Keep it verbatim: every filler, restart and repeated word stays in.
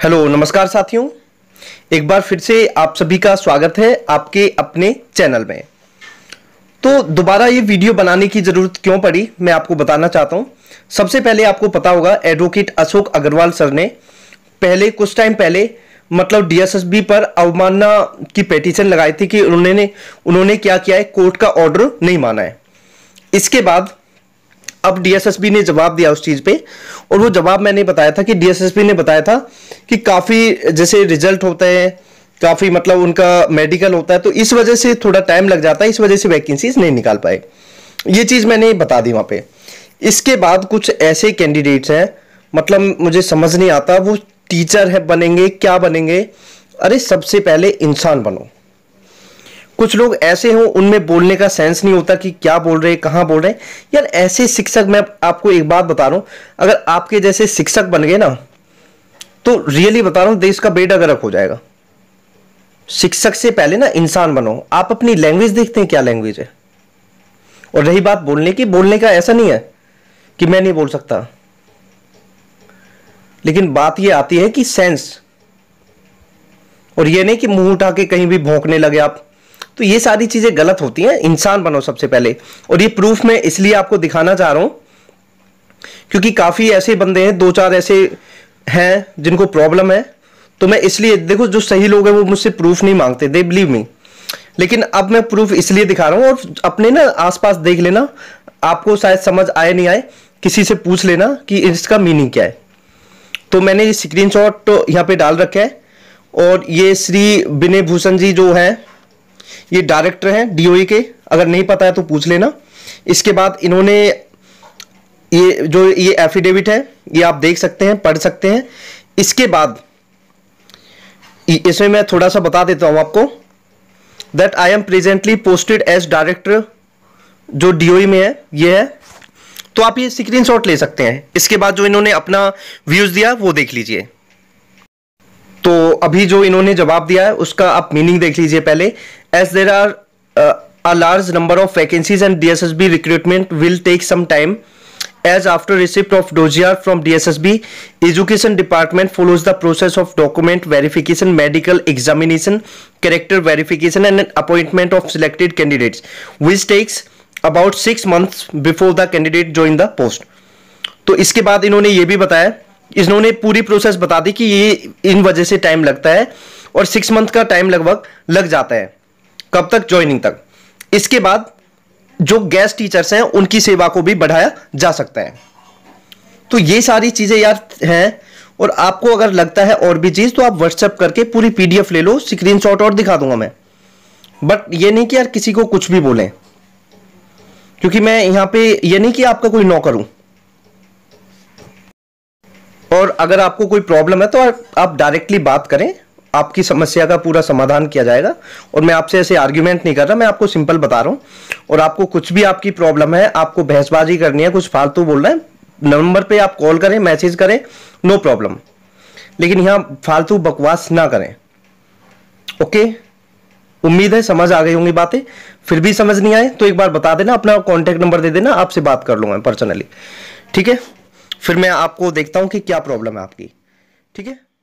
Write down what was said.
Hello नमस्कार साथियों, एक बार फिर से आप सभी का स्वागत है आपके अपने चैनल में। तो दोबारा ये वीडियो बनाने की जरूरत क्यों पड़ी मैं आपको बताना चाहता हूं। सबसे पहले आपको पता होगा एडवोकेट अशोक अग्रवाल सर ने पहले कुछ टाइम पहले मतलब डीएसएसबी पर अवमानना की पिटीशन लगाई थी कि उन्होंने उन्होंने क्या किया है, कोर्ट का ऑर्डर नहीं माना है। इसके बाद अब डीएसएसबी ने जवाब दिया उस चीज पे, और वो जवाब मैंने बताया था कि डीएसएसबी ने बताया था कि काफी जैसे रिजल्ट होते हैं, काफी मतलब उनका मेडिकल होता है, तो इस वजह से थोड़ा टाइम लग जाता है, इस वजह से वैकेंसीज नहीं निकाल पाए। ये चीज मैंने बता दी वहां पे। इसके बाद कुछ ऐसे कैंडिडेट्स हैं, मतलब मुझे समझ नहीं आता वो टीचर है बनेंगे क्या बनेंगे। अरे सबसे पहले इंसान बनो। कुछ लोग ऐसे हो उनमें बोलने का सेंस नहीं होता कि क्या बोल रहे हैं, कहां बोल रहे हैं। यार ऐसे शिक्षक, मैं आपको एक बात बता रहा हूं, अगर आपके जैसे शिक्षक बन गए ना तो रियली बता रहा हूं देश का बेड़ा गर्क हो जाएगा। शिक्षक से पहले ना इंसान बनो। आप अपनी लैंग्वेज देखते हैं क्या लैंग्वेज है। और रही बात बोलने की, बोलने का ऐसा नहीं है कि मैं नहीं बोल सकता, लेकिन बात यह आती है कि सेंस, और यह नहीं कि मुंह उठा के कहीं भी भौंकने लगे आप। तो ये सारी चीजें गलत होती हैं। इंसान बनो सबसे पहले। और ये प्रूफ मैं इसलिए आपको दिखाना चाह रहा हूं क्योंकि काफी ऐसे बंदे हैं, दो चार ऐसे हैं जिनको प्रॉब्लम है। तो मैं इसलिए, देखो जो सही लोग हैं वो मुझसे प्रूफ नहीं मांगते, दे बिलीव मी। लेकिन अब मैं प्रूफ इसलिए दिखा रहा हूं, और अपने ना आसपास देख लेना, आपको शायद समझ आए नहीं आए, किसी से पूछ लेना कि इसका मीनिंग क्या है। तो मैंने ये स्क्रीनशॉट तो यहाँ पे डाल रखा है, और ये श्री विनय भूषण जी जो है ये डायरेक्टर हैं डीओई के, अगर नहीं पता है तो पूछ लेना। इसके बाद इन्होंने ये जो ये एफिडेविट है ये आप देख सकते हैं, पढ़ सकते हैं। इसके बाद इसमें मैं थोड़ा सा बता देता हूं आपको, that I am presently posted as director, जो डीओई में है ये है। तो आप ये स्क्रीनशॉट ले सकते हैं। इसके बाद जो इन्होंने अपना व्यूज दिया वो देख लीजिए। तो अभी जो इन्होंने जवाब दिया है उसका आप मीनिंग देख लीजिए पहले। As there are a large number of vacancies and DSSB recruitment will take some time as after receipt of dossier from D S S B, Education Department follows the process of document verification, medical examination, character verification and appointment of selected candidates, which takes about six months before the candidate join the post. तो इसके बाद इन्होंने ये भी बताया, इन्होंने पूरी process बता दी कि ये इन वजह से टाइम लगता है, और सिक्स मंथ का टाइम लगभग लग जाता है। कब तक? ज्वाइनिंग तक। इसके बाद जो गेस्ट टीचर्स हैं उनकी सेवा को भी बढ़ाया जा सकता है। तो ये सारी चीजें यार हैं, और आपको अगर लगता है और भी चीज तो आप व्हाट्सएप करके पूरी पीडीएफ ले लो, स्क्रीनशॉट और दिखा दूंगा मैं। बट ये नहीं कि यार किसी को कुछ भी बोलें, क्योंकि मैं यहां पे ये नहीं कि आपका कोई नौकर हूं। और अगर आपको कोई प्रॉब्लम है तो आप डायरेक्टली बात करें, आपकी समस्या का पूरा समाधान किया जाएगा। और मैं आपसे ऐसे आर्ग्यूमेंट नहीं कर रहा, मैं आपको सिंपल बता रहा हूं। और आपको कुछ भी आपकी प्रॉब्लम है, आपको बहसबाजी करनी है, कुछ फालतू बोलना है, नंबर पे आप कॉल करें, मैसेज करें, नो प्रॉब्लम। लेकिन यहां फालतू बकवास ना करें, ओके। उम्मीद है समझ आ गई होंगी बातें। फिर भी समझ नहीं आए तो एक बार बता देना, अपना कॉन्टेक्ट नंबर दे देना, आपसे बात कर लूंगा पर्सनली, ठीक है। फिर मैं आपको देखता हूं कि क्या प्रॉब्लम है आपकी, ठीक है।